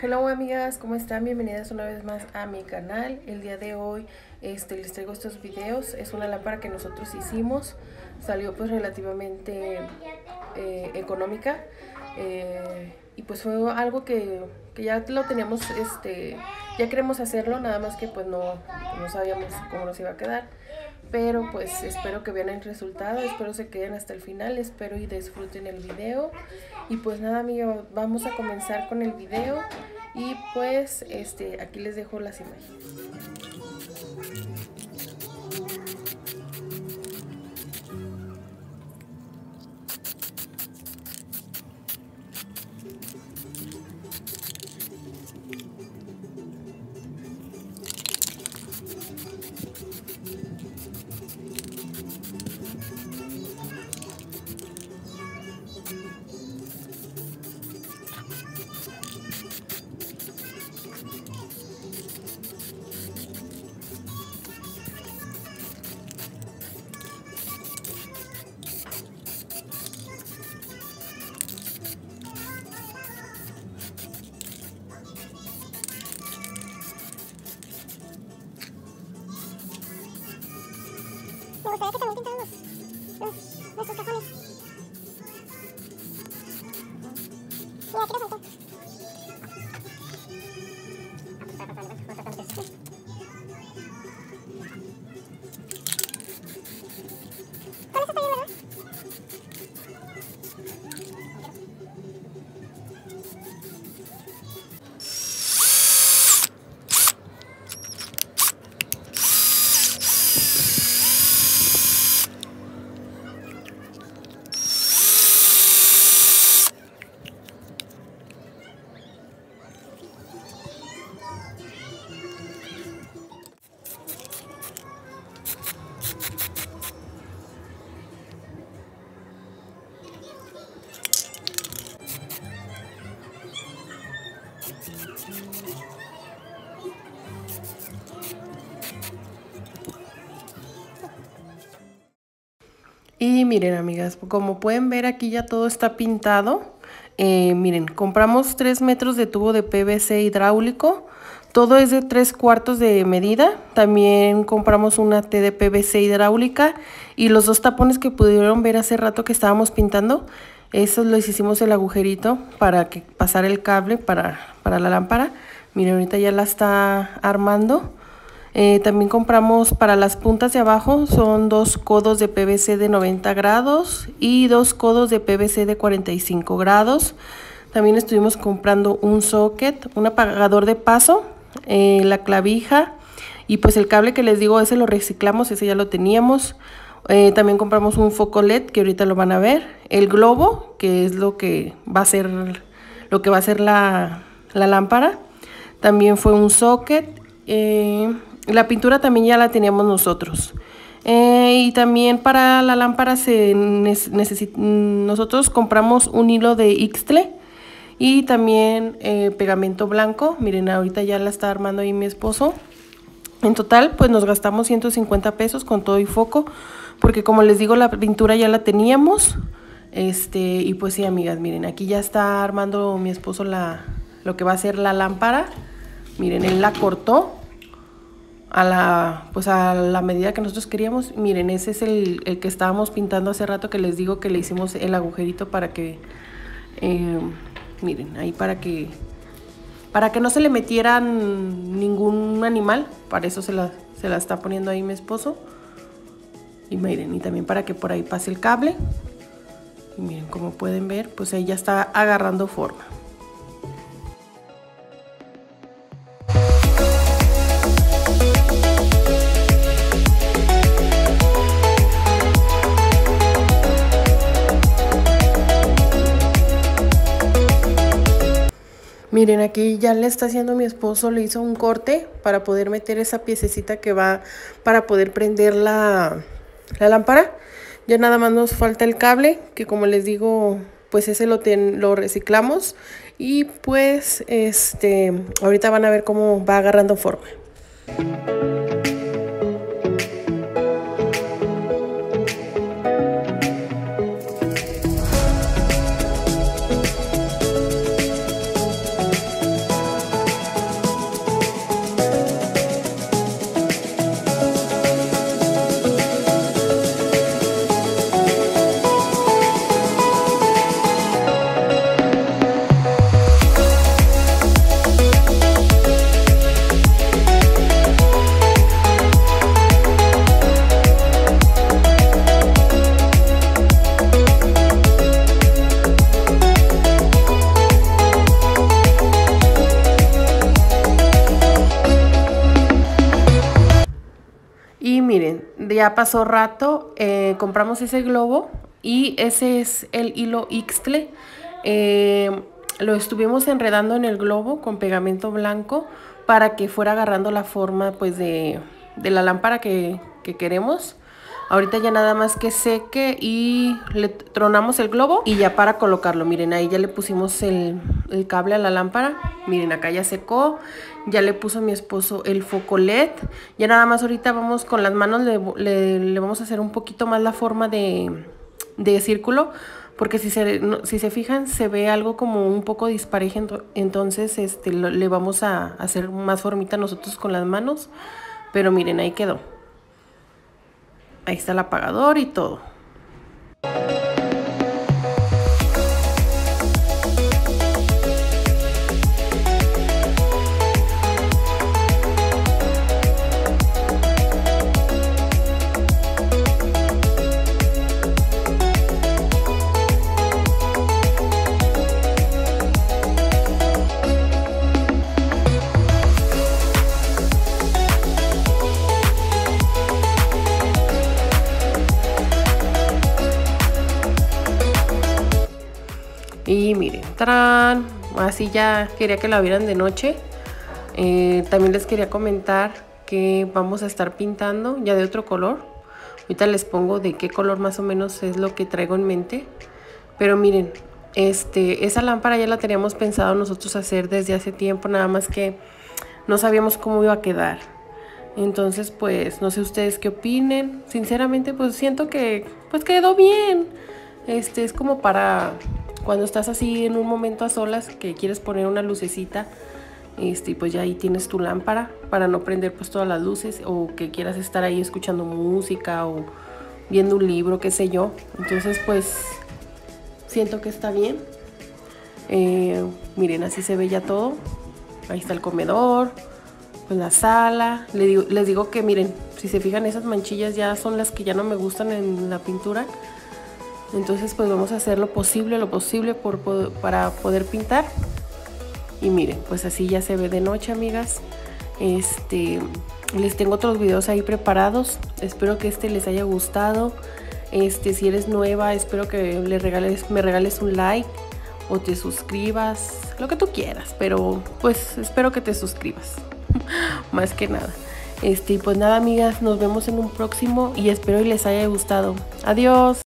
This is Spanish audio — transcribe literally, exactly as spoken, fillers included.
Hello amigas, ¿cómo están? Bienvenidas una vez más a mi canal. El día de hoy este, les traigo estos videos. Es una lámpara que nosotros hicimos. Salió pues relativamente eh, económica. Eh, y pues fue algo que, que ya lo teníamos, este, ya queremos hacerlo, nada más que pues no, no sabíamos cómo nos iba a quedar. Pero pues espero que vean el resultado, espero se queden hasta el final, espero y disfruten el video. Y pues nada amigos, vamos a comenzar con el video y pues este aquí les dejo las imágenes. Me gustaría que también pintaran los, los, nuestros cajones. Mira, aquí nos faltó. Con eso está bien, ¿verdad? Y miren amigas, como pueden ver aquí ya todo está pintado. Eh, miren, compramos tres metros de tubo de P V C hidráulico. Todo es de tres cuartos de medida. También compramos una T de P V C hidráulica. Y los dos tapones que pudieron ver hace rato que estábamos pintando, esos los hicimos el agujerito para que pasara el cable para, para la lámpara. Miren, ahorita ya la está armando. Eh, también compramos para las puntas de abajo, son dos codos de P V C de noventa grados y dos codos de P V C de cuarenta y cinco grados. También estuvimos comprando un socket, un apagador de paso, eh, la clavija y pues el cable que les digo, ese lo reciclamos, ese ya lo teníamos. Eh, también compramos un foco L E D que ahorita lo van a ver, el globo que es lo que va a ser, lo que va a ser la, la lámpara. También fue un socket. Eh, La pintura también ya la teníamos nosotros. Eh, y también para la lámpara se necesita, nosotros compramos un hilo de Ixtle y también eh, pegamento blanco. Miren, ahorita ya la está armando ahí mi esposo. En total, pues nos gastamos ciento cincuenta pesos con todo y foco, porque como les digo, la pintura ya la teníamos. Este, y pues sí, amigas, miren, aquí ya está armando mi esposo la, lo que va a ser la lámpara. Miren, él la cortó a la, pues a la medida que nosotros queríamos. Miren, ese es el, el que estábamos pintando hace rato, que les digo que le hicimos el agujerito para que eh, miren, ahí para que para que no se le metieran ningún animal. Para eso se la, se la está poniendo ahí mi esposo. Y miren, y también para que por ahí pase el cable. Y miren, como pueden ver, pues ahí ya está agarrando forma. Miren, aquí ya le está haciendo mi esposo, le hizo un corte para poder meter esa piececita que va para poder prender la, la lámpara. Ya nada más nos falta el cable, que como les digo, pues ese lo, ten, lo reciclamos. Y pues este ahorita van a ver cómo va agarrando forma. ya pasó rato, eh, compramos ese globo y ese es el hilo Ixtle. Eh, lo estuvimos enredando en el globo con pegamento blanco para que fuera agarrando la forma pues de, de la lámpara que, que queremos. Ahorita ya nada más que seque y le tronamos el globo y ya para colocarlo. Miren, ahí ya le pusimos el, el cable a la lámpara. Miren, acá ya secó. Ya le puso mi esposo el foco L E D. Ya nada más ahorita vamos con las manos, le, le, le vamos a hacer un poquito más la forma de, de círculo. Porque si se, no, si se fijan, se ve algo como un poco disparejo. Entonces este, lo, le vamos a hacer más formita nosotros con las manos. Pero miren, ahí quedó. Ahí está el apagador y todo. Y miren, ¡tarán! Así ya quería que la vieran de noche. Eh, también les quería comentar que vamos a estar pintando ya de otro color. Ahorita les pongo de qué color más o menos es lo que traigo en mente. Pero miren, este, esa lámpara ya la teníamos pensado nosotros hacer desde hace tiempo, nada más que no sabíamos cómo iba a quedar. Entonces, pues, no sé ustedes qué opinen. Sinceramente, pues siento que pues quedó bien. Este, es como para cuando estás así en un momento a solas que quieres poner una lucecita, este, pues ya ahí tienes tu lámpara para no prender pues todas las luces, o que quieras estar ahí escuchando música o viendo un libro, qué sé yo. Entonces pues siento que está bien. Eh, miren, así se ve ya todo. Ahí está el comedor, pues la sala. Les digo, les digo que miren, si se fijan, esas manchillas ya son las que ya no me gustan en la pintura. Entonces pues vamos a hacer lo posible, lo posible por, por, para poder pintar. Y miren, pues así ya se ve de noche, amigas. Este, les tengo otros videos ahí preparados. Espero que este les haya gustado. Este, si eres nueva, espero que le regales, me regales un like o te suscribas, lo que tú quieras. Pero pues espero que te suscribas, más que nada. Este, pues nada, amigas, nos vemos en un próximo y espero y les haya gustado. Adiós.